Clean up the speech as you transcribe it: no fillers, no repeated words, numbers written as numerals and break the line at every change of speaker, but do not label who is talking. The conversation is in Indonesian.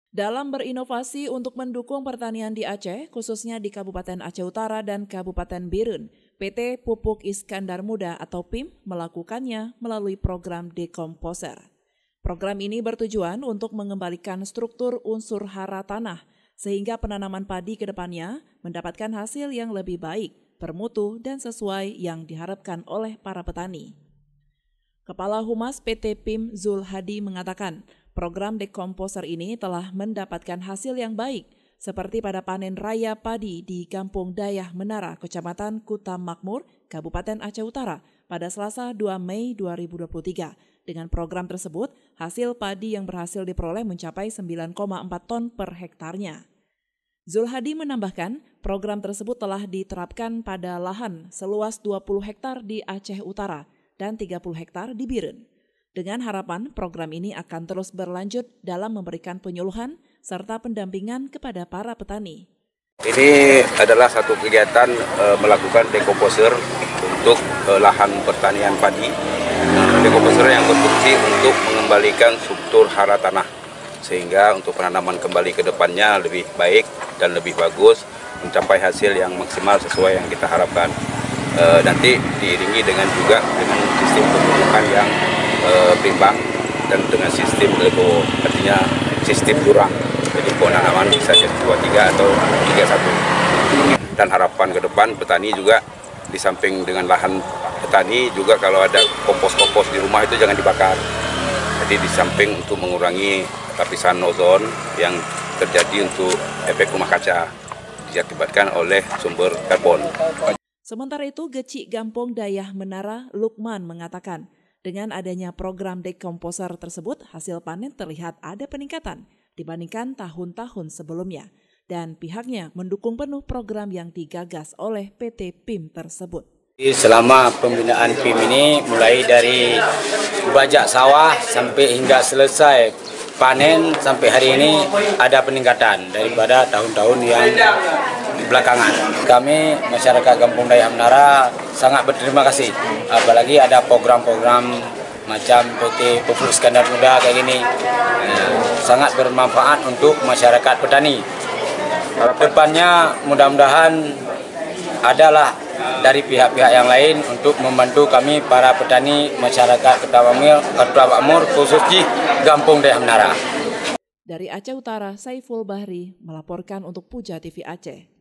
Dalam berinovasi untuk mendukung pertanian di Aceh, khususnya di Kabupaten Aceh Utara dan Kabupaten Birun, PT Pupuk Iskandar Muda atau PIM melakukannya melalui program dekomposer. Program ini bertujuan untuk mengembalikan struktur unsur hara tanah, sehingga penanaman padi ke depannya mendapatkan hasil yang lebih baik, bermutu, dan sesuai yang diharapkan oleh para petani. Kepala Humas PT PIM Zul Hadi mengatakan, program dekomposer ini telah mendapatkan hasil yang baik, seperti pada panen raya padi di Kampung Dayah Menara, Kecamatan Kuta Makmur, Kabupaten Aceh Utara, pada Selasa 2 Mei 2023. Dengan program tersebut, hasil padi yang berhasil diperoleh mencapai 9,4 ton per hektarnya. Zulhadi menambahkan, program tersebut telah diterapkan pada lahan seluas 20 hektar di Aceh Utara dan 30 hektar di Birun. Dengan harapan program ini akan terus berlanjut dalam memberikan penyuluhan serta pendampingan kepada para petani.
Ini adalah satu kegiatan melakukan dekomposer untuk lahan pertanian padi. Dekomposer yang berfungsi untuk mengembalikan struktur hara tanah, sehingga untuk penanaman kembali ke depannya lebih baik dan lebih bagus, mencapai hasil yang maksimal sesuai yang kita harapkan. Nanti diiringi dengan sistem pemupukan yang berimbang dan dengan sistem lego, artinya sistem jurang. Jadi penanaman bisa jadi 2-3 atau 3-1. Dan harapan ke depan petani juga di samping dengan lahan petani juga kalau ada kompos-kompos di rumah itu jangan dibakar. Jadi di samping untuk mengurangi lapisan ozon yang terjadi untuk efek rumah kaca diakibatkan oleh sumber karbon.
Sementara itu, Gecik Gampong Dayah Menara Lukman mengatakan, dengan adanya program dekomposer tersebut, hasil panen terlihat ada peningkatan dibandingkan tahun-tahun sebelumnya. Dan pihaknya mendukung penuh program yang digagas oleh PT PIM tersebut.
Selama pembinaan PIM ini, mulai dari bajak sawah sampai hingga selesai panen sampai hari ini ada peningkatan daripada tahun-tahun yang belakangan. Kami masyarakat Kampung Dayah Menara sangat berterima kasih, apalagi ada program-program macam PT Pupuk Iskandar Muda kayak gini, sangat bermanfaat untuk masyarakat petani. Depannya mudah-mudahan adalah dari pihak-pihak yang lain untuk membantu kami para petani masyarakat Kuta Makmur khususnya Kampung Dayah Menara.
Dari Aceh Utara, Saiful Bahri melaporkan untuk Puja TV Aceh.